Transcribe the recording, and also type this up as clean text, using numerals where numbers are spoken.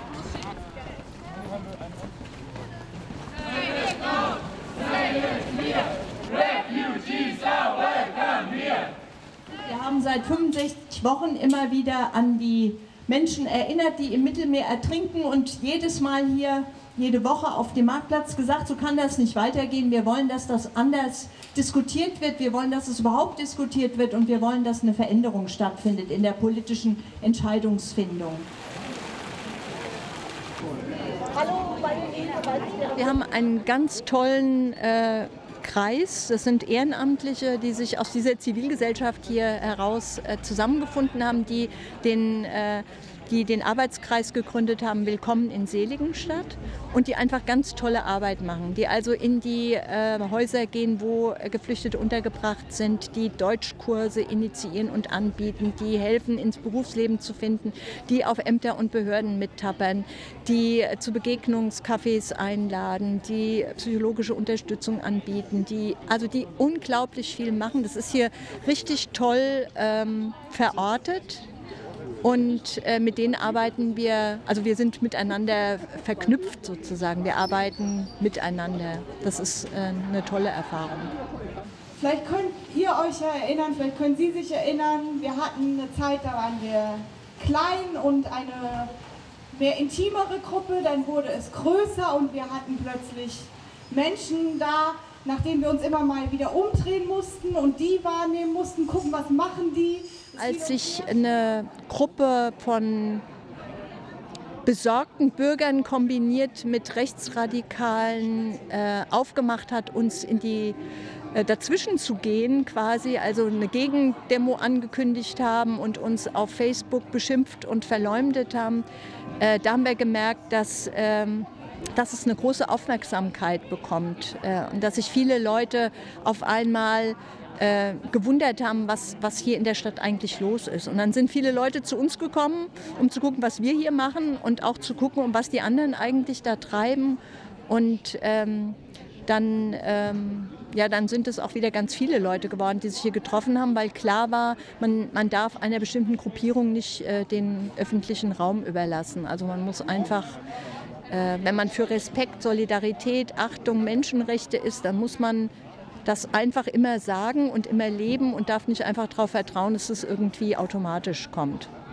Wir haben seit 65 Wochen immer wieder an die Menschen erinnert, die im Mittelmeer ertrinken und jedes Mal hier, jede Woche auf dem Marktplatz gesagt, so kann das nicht weitergehen. Wir wollen, dass das anders diskutiert wird, wir wollen, dass es überhaupt diskutiert wird und wir wollen, dass eine Veränderung stattfindet in der politischen Entscheidungsfindung. Wir haben einen ganz tollen Kreis. Das sind Ehrenamtliche, die sich aus dieser Zivilgesellschaft hier heraus zusammengefunden haben, die den Arbeitskreis gegründet haben, Willkommen in Seligenstadt, und die einfach ganz tolle Arbeit machen, die also in die Häuser gehen, wo Geflüchtete untergebracht sind, die Deutschkurse initiieren und anbieten, die helfen, ins Berufsleben zu finden, die auf Ämter und Behörden mittappern, die zu Begegnungscafés einladen, die psychologische Unterstützung anbieten, die unglaublich viel machen. Das ist hier richtig toll verortet. Und mit denen arbeiten wir, also wir sind miteinander verknüpft sozusagen, wir arbeiten miteinander. Das ist eine tolle Erfahrung. Vielleicht könnt ihr euch erinnern, vielleicht können Sie sich erinnern, wir hatten eine Zeit, da waren wir klein und eine mehr intimere Gruppe, dann wurde es größer und wir hatten plötzlich Menschen da, nach denen wir uns immer mal wieder umdrehen mussten und die wahrnehmen mussten, gucken, was machen die. Als sich eine Gruppe von besorgten Bürgern kombiniert mit Rechtsradikalen aufgemacht hat, uns in die dazwischen zu gehen quasi, also eine Gegendemo angekündigt haben und uns auf Facebook beschimpft und verleumdet haben, da haben wir gemerkt, dass es eine große Aufmerksamkeit bekommt und dass sich viele Leute auf einmal gewundert haben, was hier in der Stadt eigentlich los ist. Und dann sind viele Leute zu uns gekommen, um zu gucken, was wir hier machen und auch zu gucken, um was die anderen eigentlich da treiben. Und dann sind es auch wieder ganz viele Leute geworden, die sich hier getroffen haben, weil klar war, man darf einer bestimmten Gruppierung nicht den öffentlichen Raum überlassen. Also man muss einfach, wenn man für Respekt, Solidarität, Achtung, Menschenrechte ist, dann muss man das einfach immer sagen und immer leben und darf nicht einfach darauf vertrauen, dass es irgendwie automatisch kommt.